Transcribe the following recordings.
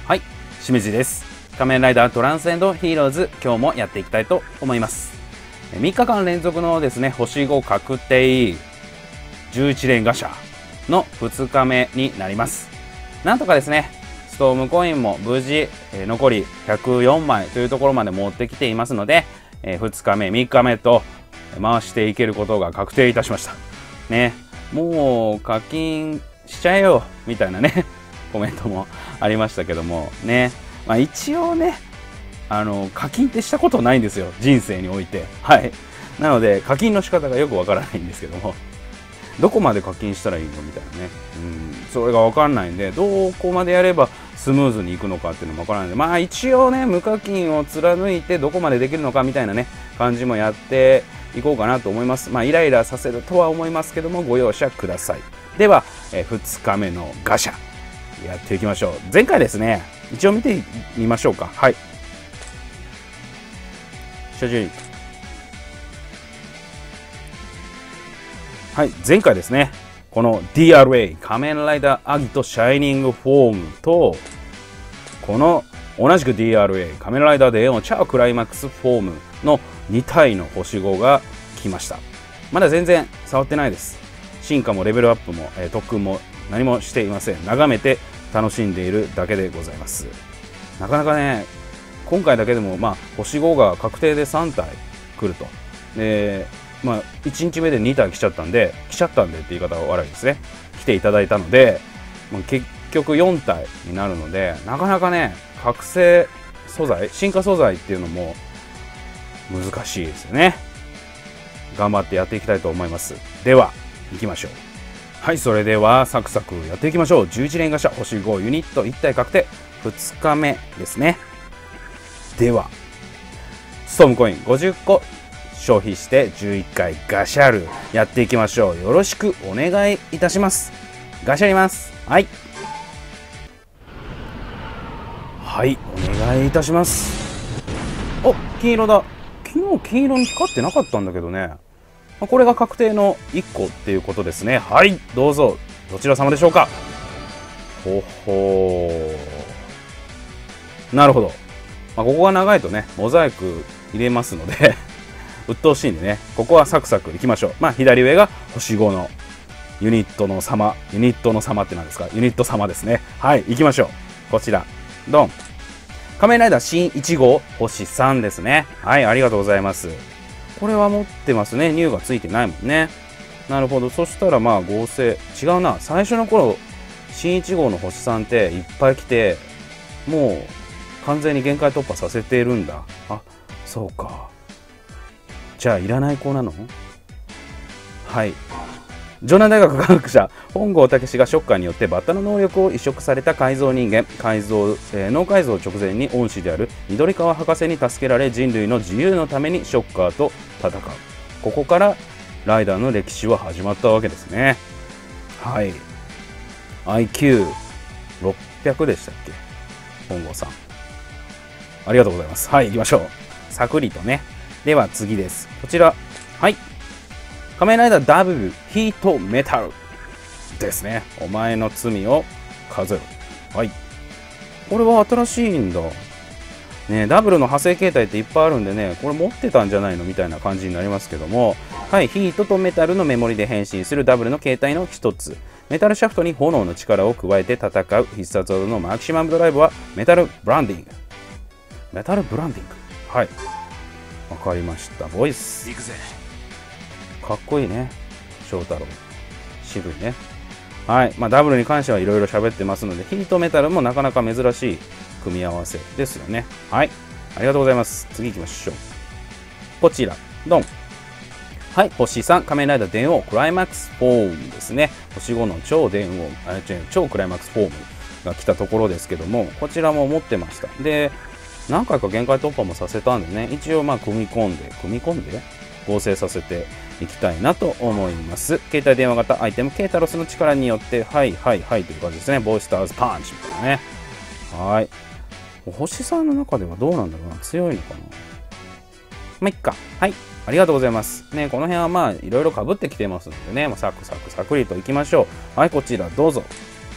はい、清水です。仮面ライダートランセンドヒーローズ、今日もやっていきたいと思います。3日間連続のですね、星5確定11連ガシャの2日目になります。なんとかですね、ストームコインも無事、残り104枚というところまで持ってきていますので、2日目、3日目と回していけることが確定いたしました。ね、もう課金しちゃえよみたいなね、コメントもありましたけどもね、一応ね、課金ってしたことないんですよ、人生において。はい。なので、課金の仕方がよくわからないんですけども、どこまで課金したらいいのみたいなね。それがわかんないんで、どこまでやればスムーズにいくのかっていうのもわからないんで、一応ね、無課金を貫いてどこまでできるのかみたいなね、感じもやっていこうかなと思います。イライラさせるとは思いますけども、ご容赦ください。では、2日目のガシャ、やっていきましょう。前回ですね、一応見てみましょうか。はい。所持。はい、前回ですね、この DRA 仮面ライダーアギトシャイニングフォームと、この同じく DRA 仮面ライダーデーオンチャオクライマックスフォームの2体の星5が来ました。まだ全然触ってないです。進化もレベルアップも、特訓も何もしていません。眺めて楽しんでいるだけでございます。なかなかね、今回だけでも星5が確定で3体来ると。で、1日目で2体来ちゃったんでって言い方は悪いですね。来ていただいたので、結局4体になるので、なかなかね、覚醒素材、進化素材っていうのも難しいですよね。頑張ってやっていきたいと思います。では、行きましょう。はい、それではサクサクやっていきましょう。11連ガシャ星5ユニット1体確定、2日目ですね。ではストームコイン50個消費して11回ガシャルやっていきましょう。よろしくお願いいたします。ガシャります。はい、はい、お願いいたします。お、金色だ。昨日金色に光ってなかったんだけどね。これが確定の1個っていうことですね。はい、どうぞ。どちら様でしょうか。ほほー。なるほど。ここが長いとね、モザイク入れますので鬱陶しいんでね、ここはサクサクいきましょう。左上が星5のユニットの様。ユニットの様って何ですか？ユニット様ですね。はい、行きましょう。こちら。ドン。仮面ライダー新1号星3ですね。はい、ありがとうございます。これは持ってますね。ニューがついてないもんね。なるほど。そしたら合成。違うな。最初の頃、新1号の星3っていっぱい来て、もう完全に限界突破させているんだ。あ、そうか。じゃあいらない子なの？はい。城南大学科学者本郷武がショッカーによってバッタの能力を移植された改造人間脳改造直前に恩師である緑川博士に助けられ、人類の自由のためにショッカーと戦う。ここからライダーの歴史は始まったわけですね。はい。 IQ600 でしたっけ、本郷さん。ありがとうございます。はい、行きましょう。さくりとね。では次です。こちら。はい。仮面ライダー W ヒートメタルですね。お前の罪を数えろ。はい。これは新しいんだ。ね、ダブルの派生形態っていっぱいあるんでね、これ持ってたんじゃないのみたいな感じになりますけども、はい、ヒートとメタルのメモリで変身するダブルの形態の一つ。メタルシャフトに炎の力を加えて戦う必殺技のマキシマムドライブはメタルブランディング。メタルブランディング。はい。わかりました。ボイス。行くぜ。かっこいいね。翔太郎。渋いね。はい。ダブルに関してはいろいろ喋ってますので、ヒートメタルもなかなか珍しい組み合わせですよね。はい。ありがとうございます。次行きましょう。こちら。ドン。はい。星3、仮面ライダー電王クライマックスフォームですね。星5の超電王、超クライマックスフォームが来たところですけども、こちらも持ってました。で、何回か限界突破もさせたんでね、一応組み込んで合成させていきたいなと思います。携帯電話型アイテムケータロスの力によって、はいはいはいという感じですね。ボイスターズパンチみたいなね。はい。星さんの中ではどうなんだろうな、強いのかな。いっか。はい。ありがとうございます。ね、この辺はいろいろ被ってきてますのでね、サクサクサクリといきましょう。はい、こちらどうぞ。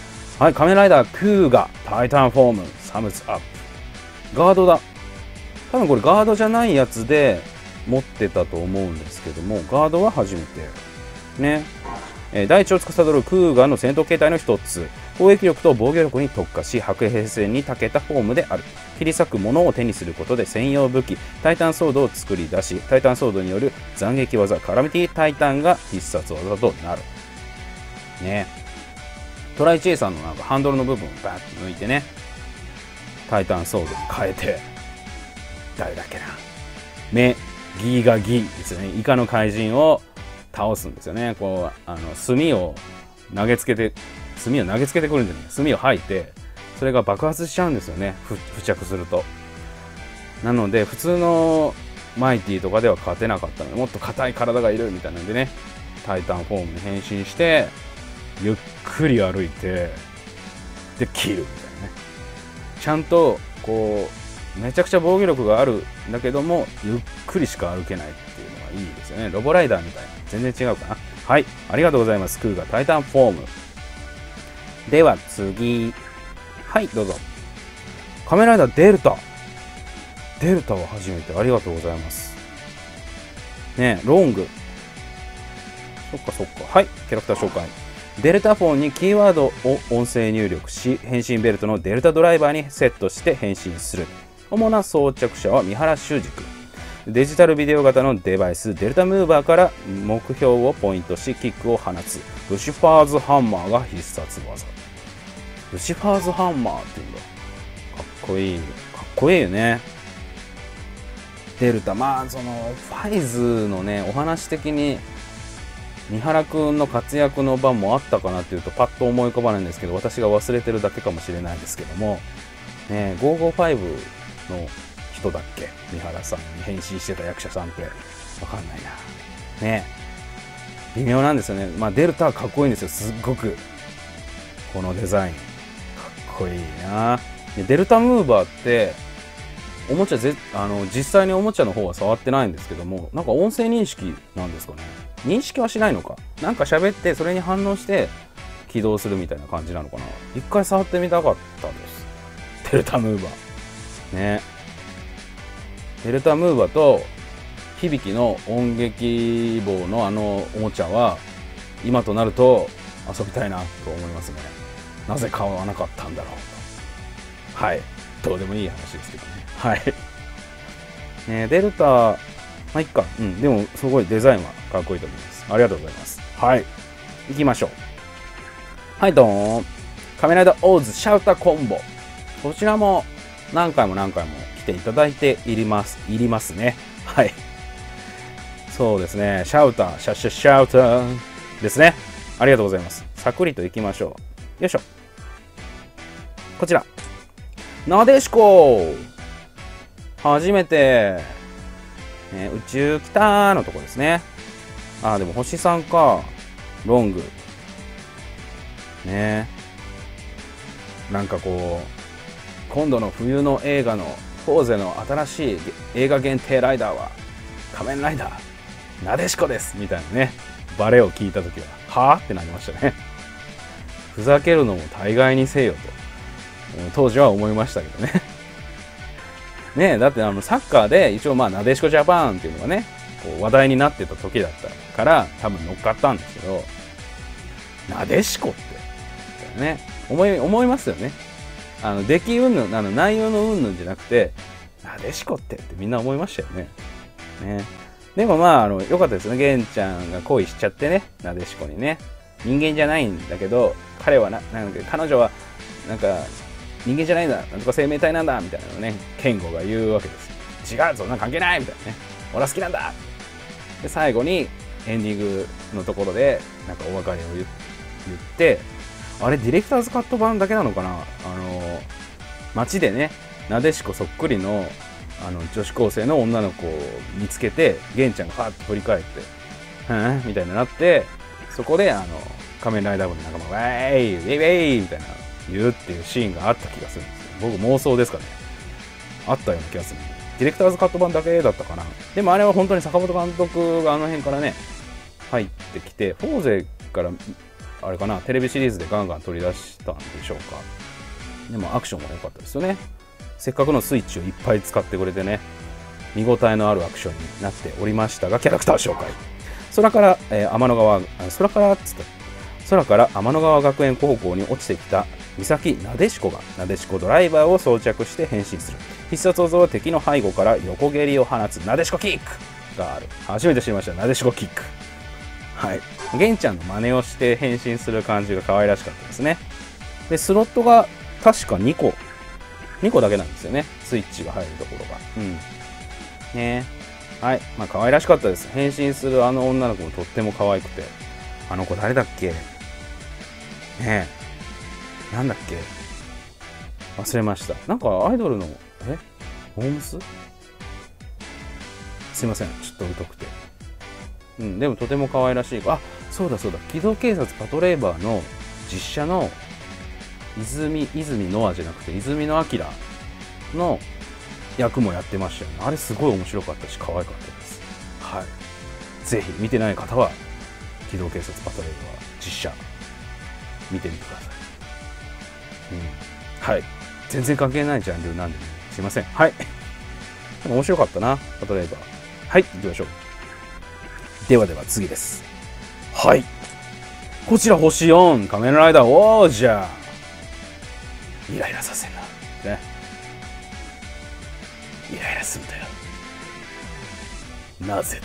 はい、仮面ライダークーガ、タイタンフォーム、サムズアップ。ガードだ。多分これガードじゃないやつで持ってたと思うんですけども、ガードは初めて。ね。大地を司るクーガの戦闘形態の一つ。攻撃力と防御力に特化し、白兵戦に長けたフォームである。切り裂くものを手にすることで専用武器、タイタンソードを作り出し、タイタンソードによる斬撃技、カラミティタイタンが必殺技となる。ね。トライチェイさんのなんかハンドルの部分をバーッと抜いてね、タイタンソードに変えて、誰だっけな。ギーガギーですよね。イカの怪人を倒すんですよね。こう、炭を投げつけてくるんじゃない、炭を吐いて、それが爆発しちゃうんですよね。付着すると。なので、普通のマイティとかでは勝てなかったので、もっと硬い体がいるみたいなんでね、タイタンフォームに変身して、ゆっくり歩いて、で、切るみたいなね。ちゃんと、こう、めちゃくちゃ防御力があるんだけども、ゆっくりしか歩けないっていうのがいいですよね。ロボライダーみたいな。全然違うかな。はい。ありがとうございます。クーガタイタンフォーム。では次。はい、どうぞ。仮面ライダーデルタ。デルタは初めて。ありがとうございます。ねえ、ロング。そっかそっか。はい。キャラクター紹介。デルタフォンにキーワードを音声入力し、変身ベルトのデルタドライバーにセットして変身する。主な装着者は三原修司君。デジタルビデオ型のデバイスデルタムーバーから目標をポイントしキックを放つルシファーズハンマーが必殺技。ルシファーズハンマーっていうんだ。かっこいい。かっこいいよね。デルタ、まあそのファイズのね、お話的に三原くんの活躍の場もあったかなっていうとパッと思い浮かばないんですけど、私が忘れてるだけかもしれないですけども、ね、555の人だっけ、三原さんに変身してた役者さんって。わかんないな。ね。微妙なんですよね。まあデルタはかっこいいんですよ。すっごく。このデザイン。かっこいいな。デルタムーバーって、おもちゃ実際におもちゃの方は触ってないんですけども、なんか音声認識なんですかね。認識はしないのか。なんか喋ってそれに反応して起動するみたいな感じなのかな。一回触ってみたかったです。デルタムーバー。ね。デルタムーバーと響の音劇棒のおもちゃは今となると遊びたいなと思いますね。なぜ買わなかったんだろうと。はい。どうでもいい話ですけどね。はい。ね、デルタ、まあ、いっか。うん。でも、すごいデザインはかっこいいと思います。ありがとうございます。はい。行きましょう。はい、どーん。仮面ライダーオーズシャウターコンボ。こちらも何回も来ていただいていりますね。はい。そうですね。シャウター、シャウターですね。ありがとうございます。さっくりと行きましょう。よいしょ。こちら。なでしこ初めて、ね、宇宙来たーのとこですね。あ、でも星さんか。ロング。ね。なんかこう、今度の冬の映画のフォーゼの新しい映画限定ライダーは仮面ライダーなでしこですみたいなね、バレを聞いた時ははぁってなりましたね。ふざけるのも大概にせよと当時は思いましたけどね。ねえ、だってサッカーで一応まあなでしこジャパンっていうのがねこう話題になってた時だったから多分乗っかったんですけど、なでしこってね思いますよね。出来云々内容の云々じゃなくてなでしこってみんな思いましたよね。ね、でもまあ良かったですね。玄ちゃんが恋しちゃってね、なでしこにね。人間じゃないんだけど彼は彼女はなんか人間じゃないんだ、なんとか生命体なんだみたいなのをねケンゴが言うわけです。違う、そんな関係ないみたいなね、俺は好きなんだ。で最後にエンディングのところでなんかお別れを言って、あれディレクターズカット版だけなのかな、街でねなでしこそっくりの女子高生の女の子を見つけて玄ちゃんがファーッと振り返って「みたいになって、そこで仮面ライダー部の仲間が「ウェイウェイウェイ!」みたいな言うっていうシーンがあった気がするんですよ。僕妄想ですかね。あったような気がする。ディレクターズカット版だけだったかな。でもあれは本当に坂本監督が辺からね入ってきて、フォーゼからあれかな、テレビシリーズでガンガン取り出したんでしょうか。でもアクションも良かったですよね。せっかくのスイッチをいっぱい使ってくれてね、見応えのあるアクションになっておりましたが、キャラクター紹介。空から天の川学園高校に落ちてきた三崎なでしこがなでしこドライバーを装着して変身する。必殺技は敵の背後から横蹴りを放つなでしこキックがある。初めて知りました、なでしこキック。はい、玄ちゃんの真似をして変身する感じが可愛らしかったですね。でスロットが確か2個だけなんですよね、スイッチが入るところが。ね、はい、まあ可愛らしかったです。変身するあの女の子もとっても可愛くて、あの子誰だっけねえ、なんだっけ、忘れました。なんかアイドルのホームス、すいません、ちょっと疎くて。でもとても可愛らしい。あ、そうだ、機動警察パトレーバーの実写の泉ノアじゃなくて泉野彰の役もやってましたよね。あれすごい面白かったし可愛かったです。はい、ぜひ見てない方は機動警察パトレーバー実写見てみてください。はい、全然関係ないジャンルなんで、ね、すいません。はい、でも面白かったな、パトレーバー。はい、行きましょう。では次です。はい、こちら星4、仮面ライダー王者。イライラさせんなね、イライラすんだよ。なぜ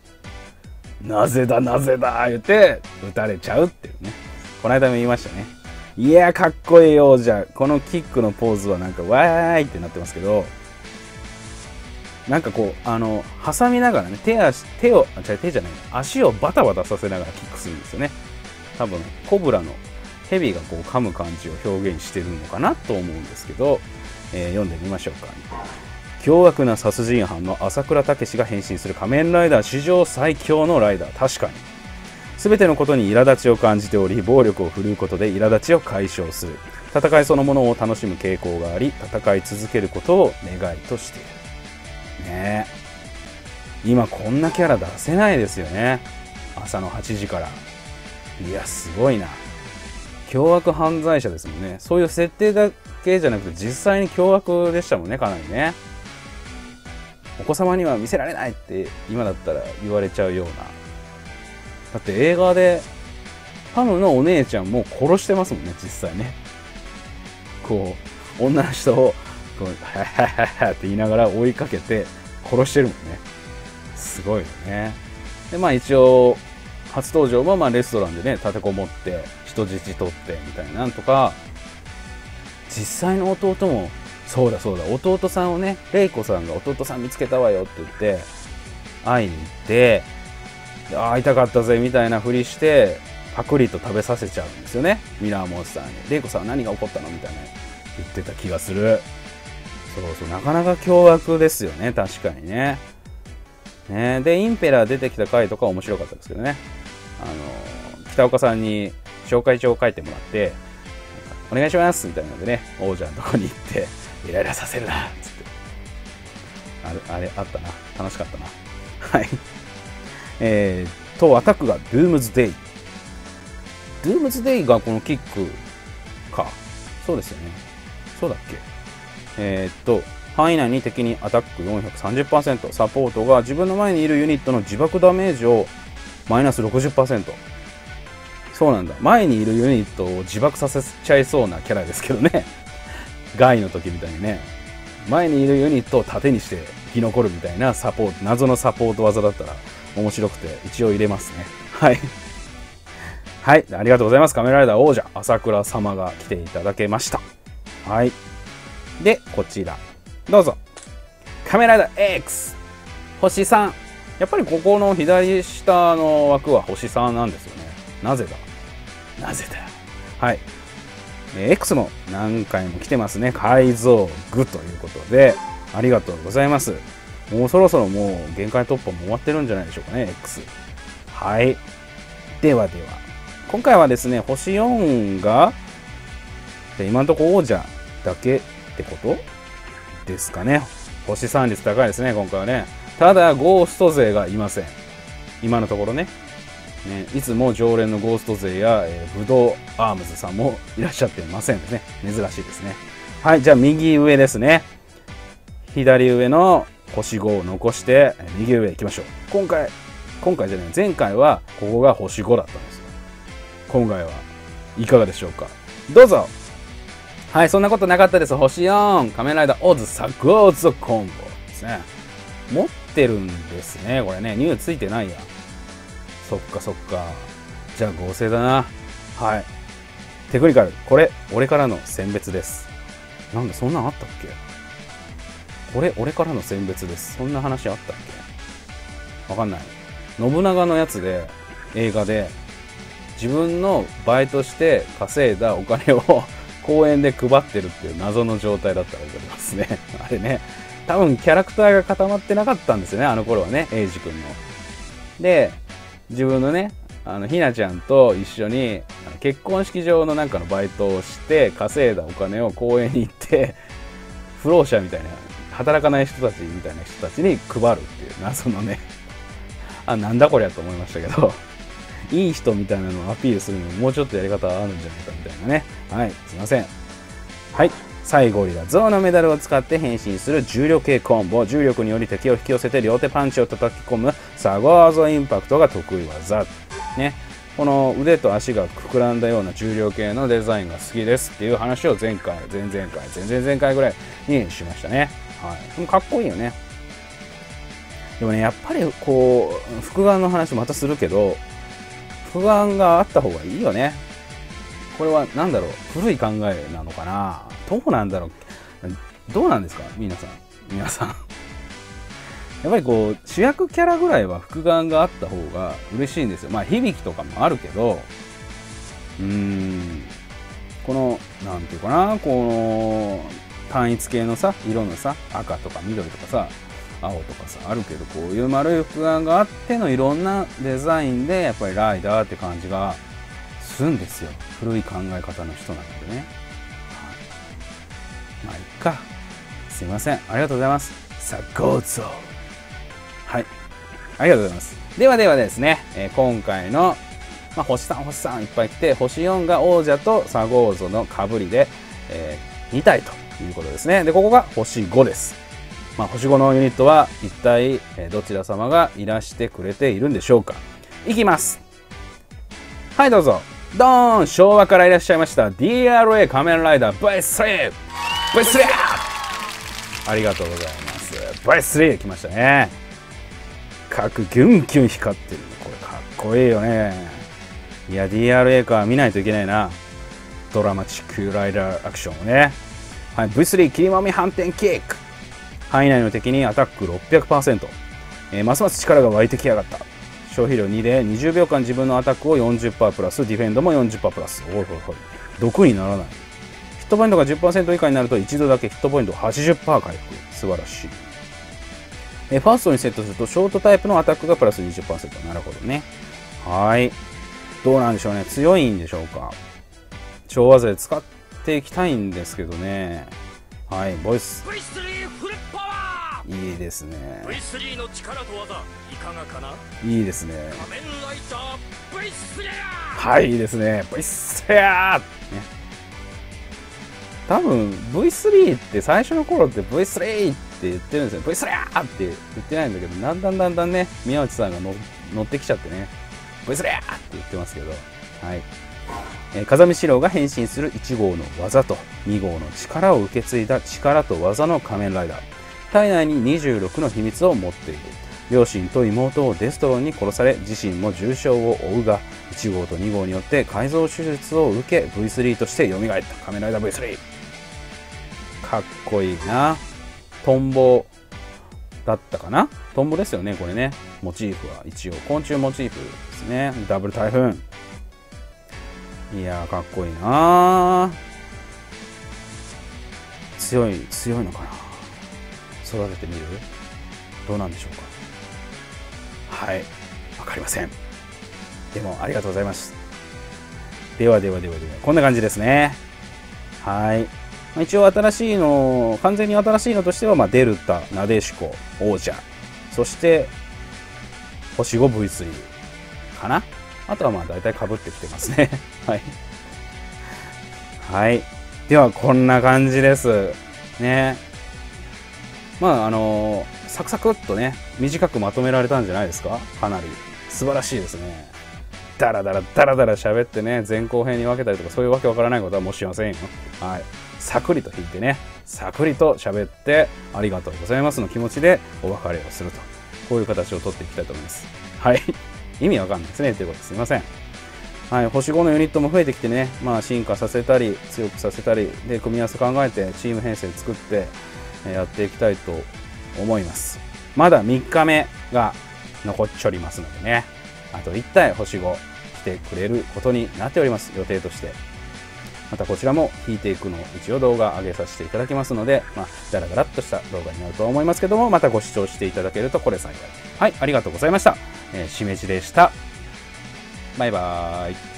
だ言って撃たれちゃうっていうね。この間も言いましたね。いやかっこいい王者。このキックのポーズはなんかわーいってなってますけど、なんかこう挟みながらね、足をバタバタさせながらキックするんですよね。多分コブラのヘビがこう噛む感じを表現してるのかなと思うんですけど、読んでみましょうか。凶悪な殺人犯の朝倉武史が変身する仮面ライダー史上最強のライダー。確かに全てのことに苛立ちを感じており、暴力を振るうことで苛立ちを解消する。戦いそのものを楽しむ傾向があり、戦い続けることを願いとしているね。今こんなキャラ出せないですよね、朝の8時から。いやすごいな。凶悪犯罪者ですもんね。そういう設定だけじゃなくて実際に凶悪でしたもんね、かなりね。お子様には見せられないって今だったら言われちゃうような。だって映画でパムのお姉ちゃんも殺してますもんね、実際ね。こう女の人をこうハハハハって言いながら追いかけて殺してるもんね。すごいよね。でまあ一応初登場はレストランでね立てこもって人質取ってみたいな、なんとか実際の弟もそうだ弟さんをね、レイコさんが弟さん見つけたわよって言って会いに行って、会いたかったぜみたいなふりしてパクリと食べさせちゃうんですよね、ミラーモンスターに。レイコさんは何が起こったのみたいな言ってた気がする。そうなかなか凶悪ですよね、確かにね。でインペラー出てきた回とか面白かったですけどね。北岡さんに紹介状を書いてもらってお願いしますみたいなのでね、王者のとこに行ってイライラさせるなっつって、あれあったな、楽しかったな。はいアタックがドゥームズデイがこのキックか。そうですよね、そうだっけ。範囲内に敵にアタック 430%、 サポートが自分の前にいるユニットの自爆ダメージをマイナス 60%。 そうなんだ、前にいるユニットを自爆させちゃいそうなキャラですけどね。ガイの時みたいにね、前にいるユニットを盾にして生き残るみたいな謎のサポート技だったら面白くて一応入れますね。はいはい、ありがとうございます。仮面ライダー王者朝倉様が来ていただけました。はい、でこちらどうぞ。仮面ライダー X 星3。やっぱりここの左下の枠は星3なんですよね。なぜだはい、X も何回も来てますね。改造具ということでありがとうございます。もうそろそろもう限界突破も終わってるんじゃないでしょうかね、 X。 はい、では今回はですね、星4が今のところ王者だけってことですかね。星3率高いですね今回はね。ただゴースト勢がいません、今のところね。 ね、いつも常連のゴースト勢や、ブドウアームズさんもいらっしゃってませんですね。珍しいですね。はい、じゃあ右上ですね。左上の星5を残して、右上行きましょう。今回じゃない、前回はここが星5だったんですよ。今回はいかがでしょうか。どうぞ。はい、そんなことなかったです。星4、仮面ライダーオズサゴーズコンボですね。持ってるんですね。これね、ニューついてないや。そっかそっか。じゃあ合成だな。はい。テクニカル。これ、俺からの選別です。なんだ、そんなんあったっけ？これ、俺からの選別です。そんな話あったっけ？わかんない。信長のやつで、映画で、自分のバイトして稼いだお金を公園で配ってるっていう謎の状態だったら覚えてますね。あれね。多分キャラクターが固まってなかったんですよね、あの頃はね、エイジ君の。で、自分のね、ひなちゃんと一緒に結婚式場のなんかのバイトをして稼いだお金を公園に行って不老者みたいな働かない人たちみたいな人たちに配るっていう謎のねなんだこりゃと思いましたけどいい人みたいなのをアピールするのももうちょっとやり方あるんじゃないかみたいなね。はい、すいません。はい、サイゴリラ象のメダルを使って変身する重力系コンボ。重力により敵を引き寄せて両手パンチを叩き込むサゴーゾインパクトが得意技ね。この腕と足が膨らんだような重量系のデザインが好きですっていう話を前回、前々回ぐらいにしましたね。はい、でもかっこいいよね。でもね、やっぱりこう複眼の話またするけど、複眼があった方がいいよね。これは何だろう、古い考えなのかな、どうなんだろう、どうなんですか皆さんやっぱりこう主役キャラぐらいは複眼があった方が嬉しいんですよ。まあ響きとかもあるけど、このなんていうかな、この単一系のさ色のさ赤とか緑とかさ青とかさあるけど、こういう丸い複眼があってのいろんなデザインでやっぱりライダーって感じがするんですよ。古い考え方の人なのでね。はい、まあいっか。すいません。ありがとうございます。さあゴーゾー。はい。ありがとうございます。ではですね、今回の、星3いっぱい来て、星4が王者とサゴーゾのかぶりで、2体ということですね。で、ここが星5です。星5のユニットは一体、どちら様がいらしてくれているんでしょうか。いきます。はい、どうぞ。ドーン、昭和からいらっしゃいました DRA 仮面ライダー V3 ありがとうございます。 V3 来ましたね。核ギュンギュン光ってる。これかっこいいよね。いや DRA か見ないといけないな。ドラマチックライダーアクションをね。はい、V3 切りもみ反転キック。範囲内の敵にアタック 600%、ますます力が湧いてきやがった。消費量2で20秒間自分のアタックを 40% プラス、ディフェンドも 40% プラス。おいおいおい、毒にならない。ヒットポイントが 10% 以下になると一度だけヒットポイント 80% 回復。素晴らしい。ファーストにセットするとショートタイプのアタックがプラス 20%。なるほどね。はい。どうなんでしょうね。強いんでしょうか。超技で使っていきたいんですけどね。はい、ボイス。 V3 フルパワー。いいですね。 V3 の力と技いかがかな。 いいですね。 仮面ライダー V3。 はい、いいですね。V3。ね。多分 V3 って最初の頃って V3 って言ってるんですよ。V3 って言ってないんだけど、だんだんね、宮内さんが乗ってきちゃってね、V3 って言ってますけど、はい。風見四郎が変身する1号の技と2号の力を受け継いだ力と技の仮面ライダー。体内に26の秘密を持っている。両親と妹をデストロンに殺され、自身も重傷を負うが、1号と2号によって改造手術を受け V3 として蘇った仮面ライダー V3。かっこいいな。トンボだったかな。トンボですよね、これね。モチーフは一応昆虫モチーフですね。ダブル台風。いやー、かっこいいな。強いのかな。育ててみる。どうなんでしょうか。はい、わかりません。でもありがとうございます。ではこんな感じですね。はい。一応新しいの、完全に新しいのとしては、デルタ、なでしこ、王者、そして星 5V3 かな。 あとはまあ大体被ってきてますね。はい。はい。では、こんな感じです。ね。まあ、サクサクっとね、短くまとめられたんじゃないですか。かなり素晴らしいですね。ダラダラダラダラ喋ってね、前後編に分けたりとか、そういうわけわからないことはもうしませんよ。はい。さくりと弾いてね、さくりと喋って、ありがとうございますの気持ちでお別れをすると。こういう形をとっていきたいと思います。はい。意味わかんないですね。ということですいません。はい。星5のユニットも増えてきてね、まあ進化させたり、強くさせたり、で、組み合わせ考えて、チーム編成作って、やっていきたいと思います。まだ3日目が残っちょりますのでね、あと1体星5来てくれることになっております。予定として。またこちらも引いていくのを一応動画上げさせていただきますので、まあ、ダラダラっとした動画になると思いますけども、またご視聴していただけるとこれ幸い。はい、ありがとうございました。しめじでした。バイバーイ。